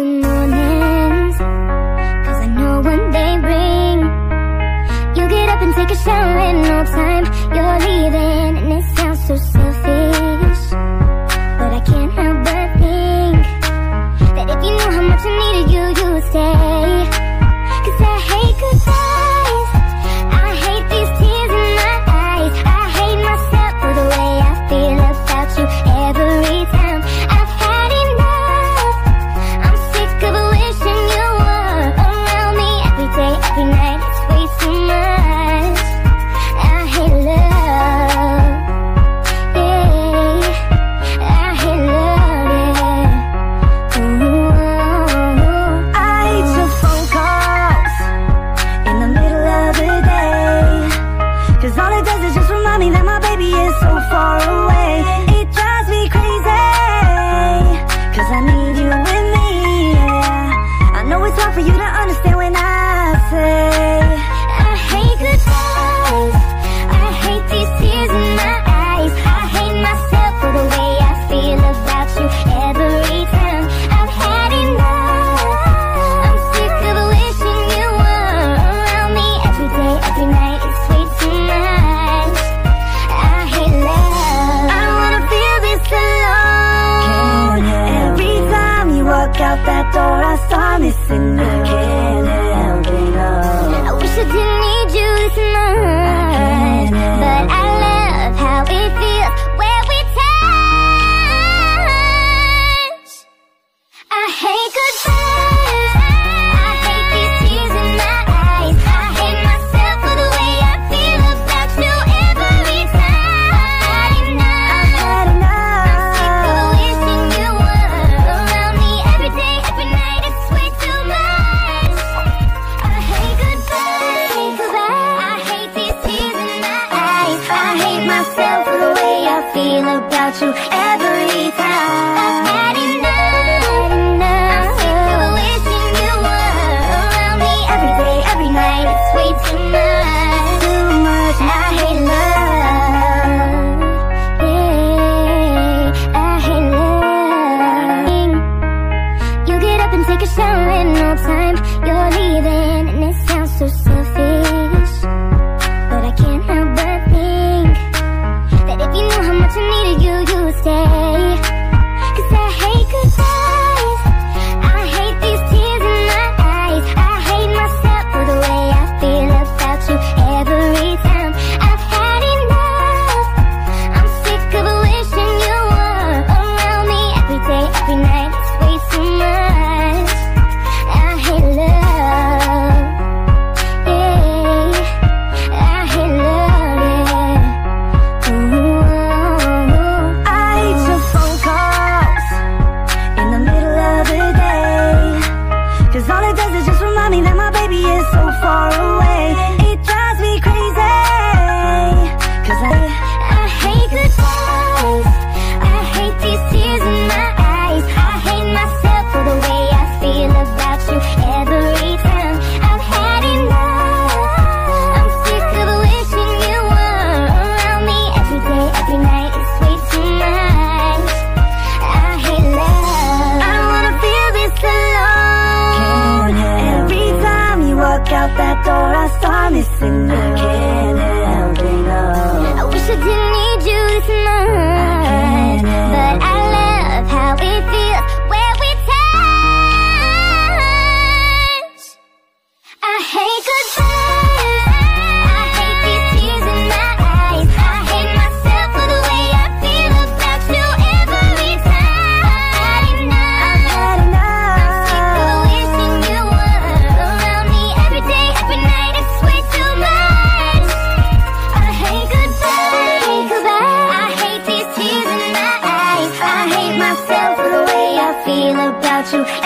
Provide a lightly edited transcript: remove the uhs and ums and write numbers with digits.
the mornings, 'cause I know when they bring, you get up and take a shower in no time. You're leaving and it sounds so selfish, but I can't help but think that if you knew how much I needed you, you would stay. 'Cause I hate goodbyes, I hate these tears in my eyes, I hate myself for the way I feel about you every time. I've had enough, I'm sick of wishing you were around me every day, every night. It's way too much. I hate love, yeah, I hate love, yeah. Ooh. I hate your phone calls in the middle of the day, 'cause all it does is just remind me that my baby is so far away. It drives me crazy, 'cause I need you with me, yeah. I know it's hard for you to understand when I say I hate goodbyes, I hate these tears in my eyes, I hate myself for the way I feel about you every time. I've had enough, I'm sick of wishing you were around me every day, every night. It's way too much. I hate love, I don't wanna feel this alone. Every time you walk out that door, I start missing you. I can't help it, no. I wish I didn't need you this much, but I love how it feels where we touch. I hate goodbyes, I hate these tears in my eyes, I hate myself for the way I feel about you every time. I've had enough, I'm sick of wishing you were around me every day, every night. It's way too much. I hate goodbyes, I hate these tears in my eyes, I hate myself for the way I feel about you every time. I've had enough, I'm sick of wishing you were around me every day, every night. It's way too much, too much. I hate love, yeah, I hate love. You get up and take a shower in no time. You're leaving and it sounds so selfish, but I can't help but think that if you knew how much I needed you, you would stay. 'Cause I hate goodbyes, I hate these tears in my eyes, I hate myself for the way I feel about you every time. I've had enough, I'm sick of wishing you were around me every day, every night. It's way too much. I hate love, yeah, I hate love, yeah. Ooh. I hate your phone calls in the middle of the day, 'cause all it does is just remind me that my baby is so far away. It drives me crazy, 'cause I hate goodbyes, I hate these tears in my eyes, I hate myself for the way I feel about you every time. I've had enough, I'm sick of wishing you were around me every day, every night. It's way too much. I hate love, I don't wanna feel this alone. Every time you walk out that door, I start missing you. I can't help it, no. I wish I didn't need you this much, but I love how it feels where we touch. I hate goodbyes, I hate these tears in my eyes, I hate myself for the way I feel about you every time. I've had enough, I'm sick of wishing you were around me every day, every night. It's way too much. I hate goodbyes, I hate these tears in my eyes, I hate myself for the way I feel about you